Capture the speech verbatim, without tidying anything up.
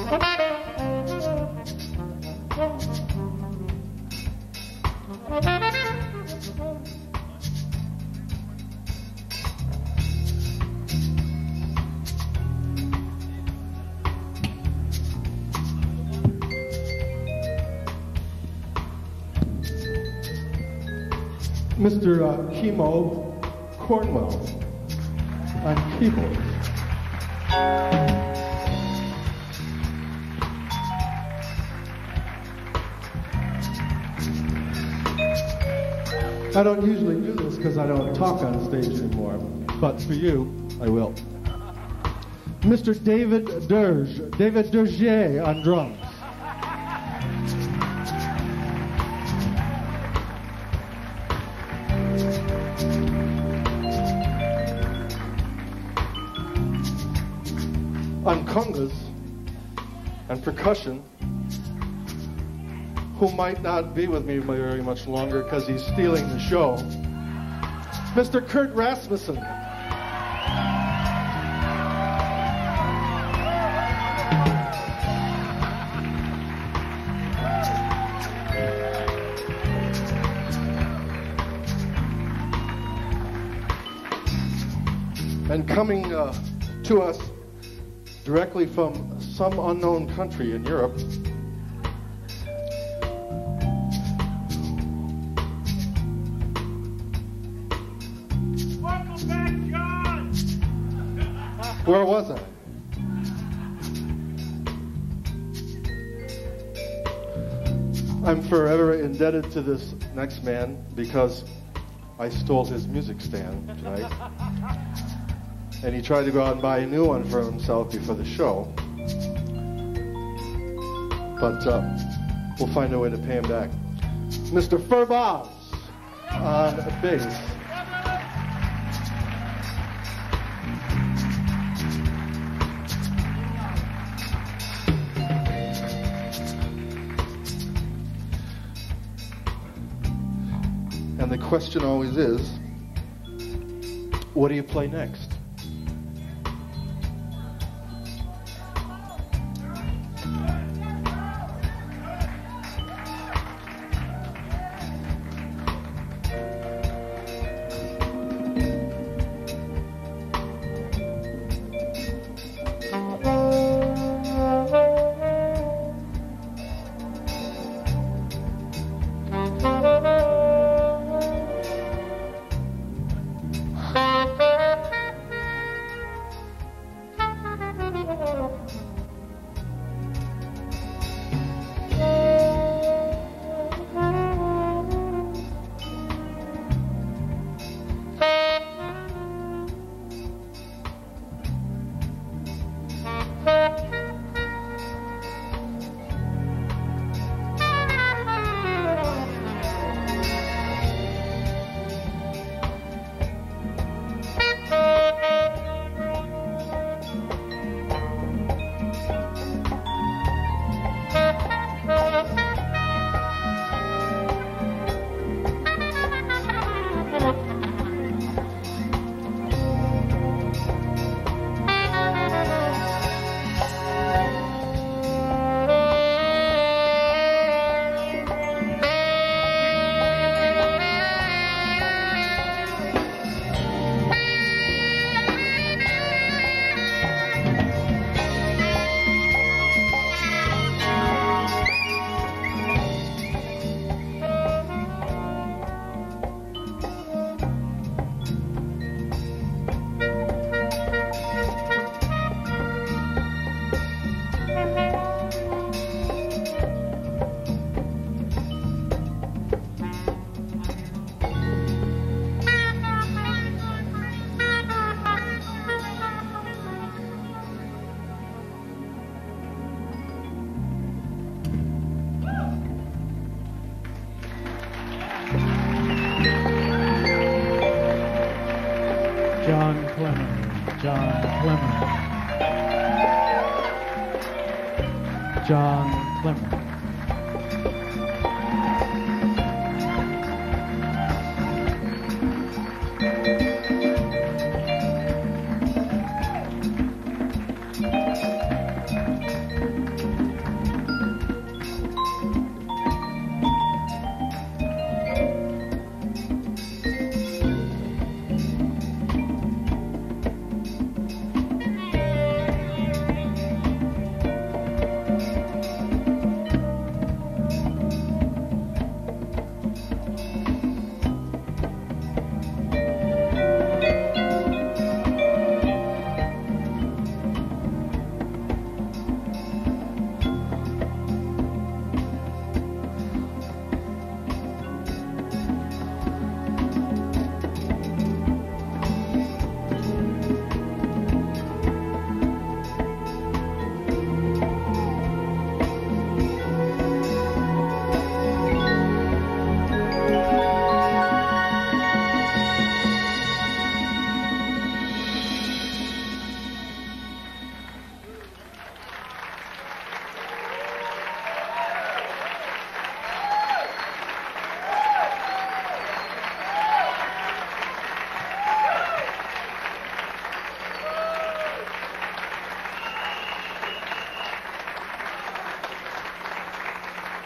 Mister Uh, Chemo Cornwell on keyboard. I don't usually do this because I don't talk on stage anymore, but for you, I will. Mister David Derge, David Dergier on drums. On congas and percussion, who might not be with me very much longer because he's stealing the show, Mister Kurt Rasmussen. And coming uh, to us directly from some unknown country in Europe, welcome back, John. Where was I? I'm forever indebted to this next man because I stole his music stand tonight. And he tried to go out and buy a new one for himself before the show. But uh, we'll find a way to pay him back. Mister Furbaz on bass. And the question always is, what do you play next? John Clemmer, John Clemmer, John Clemmer.